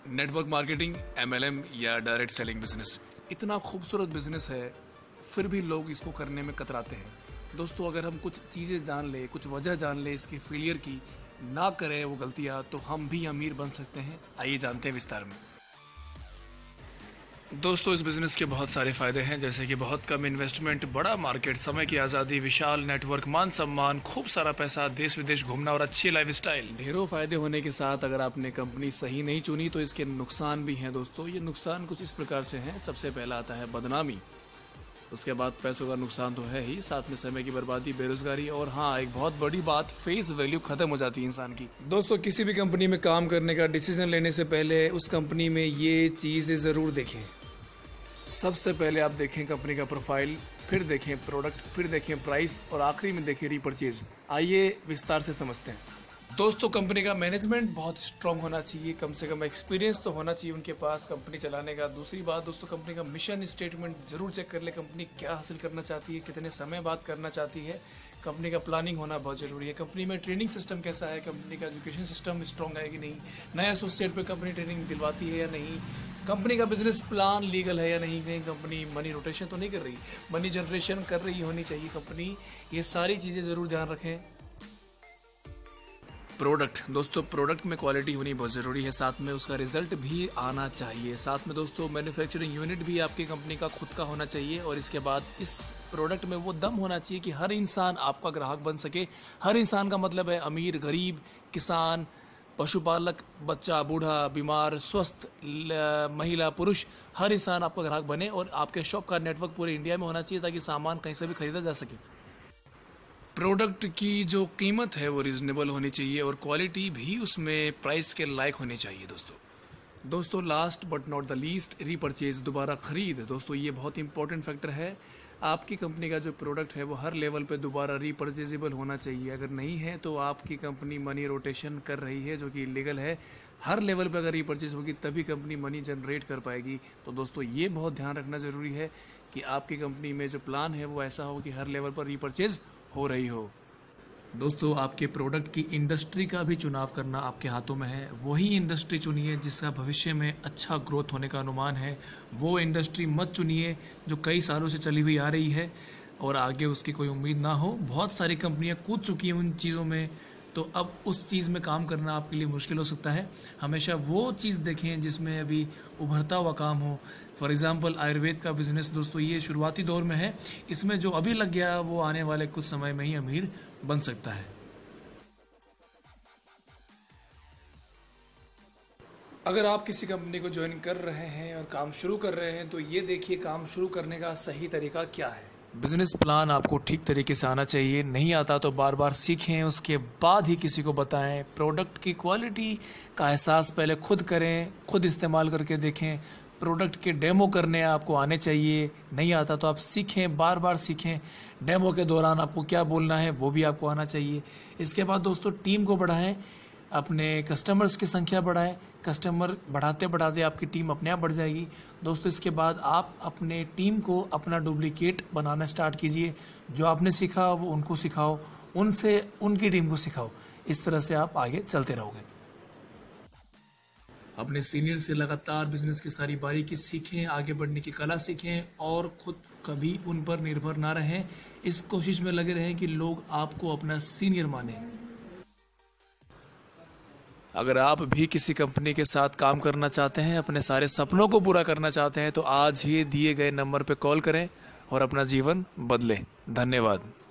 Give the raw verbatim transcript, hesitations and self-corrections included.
Network marketing, M L M या direct selling business इतना खूबसूरत बिजनेस है, फिर भी लोग इसको करने में कतराते हैं। दोस्तों, अगर हम कुछ चीज़ें जान ले, कुछ वजह जान ले इसके फेलियर की, ना करें वो गलतियाँ, तो हम भी अमीर बन सकते हैं। आइए जानते हैं विस्तार में। दोस्तों, इस बिज़नेस के बहुत सारे फ़ायदे हैं, जैसे कि बहुत कम इन्वेस्टमेंट, बड़ा मार्केट, समय की आज़ादी, विशाल नेटवर्क, मान सम्मान, खूब सारा पैसा, देश विदेश घूमना और अच्छी लाइफस्टाइल। ढेरों फ़ायदे होने के साथ अगर आपने कंपनी सही नहीं चुनी तो इसके नुकसान भी हैं। दोस्तों, ये नुकसान कुछ इस प्रकार से हैं। सबसे पहला आता है बदनामी, उसके बाद पैसों का नुकसान तो है ही, साथ में समय की बर्बादी, बेरोजगारी और हाँ, एक बहुत बड़ी बात, फेस वैल्यू खत्म हो जाती है इंसान की। दोस्तों, किसी भी कंपनी में काम करने का डिसीजन लेने से पहले उस कंपनी में ये चीज़ें ज़रूर देखें। सबसे पहले आप देखें कंपनी का प्रोफाइल, फिर देखें प्रोडक्ट, फिर देखें प्राइस और आखिरी में देखें रीपरचेज। आइए विस्तार से समझते हैं। दोस्तों, कंपनी का मैनेजमेंट बहुत स्ट्रांग होना चाहिए, कम से कम एक्सपीरियंस तो होना चाहिए उनके पास कंपनी चलाने का। दूसरी बात दोस्तों, कंपनी का मिशन स्टेटमेंट जरूर चेक कर ले, कंपनी क्या हासिल करना चाहती है, कितने समय बाद करना चाहती है। कंपनी का प्लानिंग होना बहुत ज़रूरी है। कंपनी में ट्रेनिंग सिस्टम कैसा है, कंपनी का एजुकेशन सिस्टम स्ट्रांग है कि नहीं, नया एसोसिएट पे कंपनी ट्रेनिंग दिलवाती है या नहीं, कंपनी का बिजनेस प्लान लीगल है या नहीं, कहीं कंपनी मनी रोटेशन तो नहीं कर रही, मनी जनरेशन कर रही होनी चाहिए कंपनी। ये सारी चीज़ें ज़रूर ध्यान रखें। प्रोडक्ट, दोस्तों प्रोडक्ट में क्वालिटी होनी बहुत ज़रूरी है, साथ में उसका रिजल्ट भी आना चाहिए। साथ में दोस्तों मैन्युफैक्चरिंग यूनिट भी आपकी कंपनी का खुद का होना चाहिए। और इसके बाद इस प्रोडक्ट में वो दम होना चाहिए कि हर इंसान आपका ग्राहक बन सके। हर इंसान का मतलब है अमीर, गरीब, किसान, पशुपालक, बच्चा, बूढ़ा, बीमार, स्वस्थ, महिला, पुरुष, हर इंसान आपका ग्राहक बने। और आपके शॉप का नेटवर्क पूरे इंडिया में होना चाहिए ताकि सामान कहीं से भी खरीदा जा सके। प्रोडक्ट की जो कीमत है वो रीजनेबल होनी चाहिए और क्वालिटी भी उसमें प्राइस के लायक होनी चाहिए। दोस्तों दोस्तों last but not the least, repurchase, दोबारा खरीद। दोस्तों, ये बहुत इंपॉर्टेंट फैक्टर है। आपकी कंपनी का जो प्रोडक्ट है वो हर लेवल पे दोबारा रीपरचेजेबल होना चाहिए। अगर नहीं है तो आपकी कंपनी मनी रोटेशन कर रही है, जो कि इलीगल है। हर लेवल पे अगर रीपरचेज होगी तभी कंपनी मनी जनरेट कर पाएगी। तो दोस्तों, ये बहुत ध्यान रखना ज़रूरी है कि आपकी कंपनी में जो प्लान है वो ऐसा हो कि हर लेवल पर रीपरचेज हो रही हो। दोस्तों, आपके प्रोडक्ट की इंडस्ट्री का भी चुनाव करना आपके हाथों में है। वही इंडस्ट्री चुनिए जिसका भविष्य में अच्छा ग्रोथ होने का अनुमान है। वो इंडस्ट्री मत चुनिए जो कई सालों से चली हुई आ रही है और आगे उसकी कोई उम्मीद ना हो। बहुत सारी कंपनियां कूद चुकी हैं उन चीज़ों में, तो अब उस चीज़ में काम करना आपके लिए मुश्किल हो सकता है। हमेशा वो चीज़ देखें जिसमें अभी उभरता हुआ काम हो। फॉर एग्जांपल आयुर्वेद का बिजनेस, दोस्तों ये शुरुआती दौर में है। इसमें जो अभी लग गया वो आने वाले कुछ समय में ही अमीर बन सकता है। अगर आप किसी कंपनी को ज्वाइन कर रहे हैं और काम शुरू कर रहे हैं तो ये देखिए काम शुरू करने का सही तरीका क्या है। बिजनेस प्लान आपको ठीक तरीके से आना चाहिए। नहीं आता तो बार बार सीखें, उसके बाद ही किसी को बताएं। प्रोडक्ट की क्वालिटी का एहसास पहले खुद करें, खुद इस्तेमाल करके देखें। प्रोडक्ट के डेमो करने आपको आने चाहिए। नहीं आता तो आप सीखें, बार बार सीखें। डेमो के दौरान आपको क्या बोलना है वो भी आपको आना चाहिए। इसके बाद दोस्तों टीम को बढ़ाएं, अपने कस्टमर्स की संख्या बढ़ाएं। कस्टमर बढ़ाते बढ़ाते आपकी टीम अपने आप बढ़ जाएगी। दोस्तों, इसके बाद आप अपने टीम को अपना डुप्लीकेट बनाना स्टार्ट कीजिए। जो आपने सीखा वो उनको सिखाओ, उनसे उनकी टीम को सिखाओ। इस तरह से आप आगे चलते रहोगे। अपने सीनियर से लगातार बिजनेस की सारी बारीकी सीखें, आगे बढ़ने की कला सीखें और खुद कभी उन पर निर्भर ना रहें। इस कोशिश में लगे रहें कि लोग आपको अपना सीनियर माने। अगर आप भी किसी कंपनी के साथ काम करना चाहते हैं, अपने सारे सपनों को पूरा करना चाहते हैं, तो आज ही दिए गए नंबर पर कॉल करें और अपना जीवन बदलें। धन्यवाद।